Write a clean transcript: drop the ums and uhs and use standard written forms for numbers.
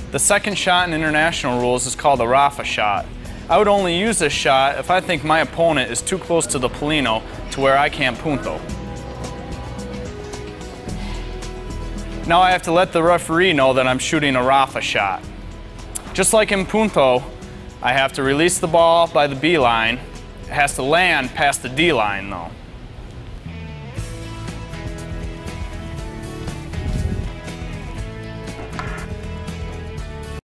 The second shot in international rules is called a Raffa shot. I would only use this shot if I think my opponent is too close to the pallino to where I can't punto. Now I have to let the referee know that I'm shooting a Raffa shot. Just like in punto, I have to release the ball by the B line. It has to land past the D line though.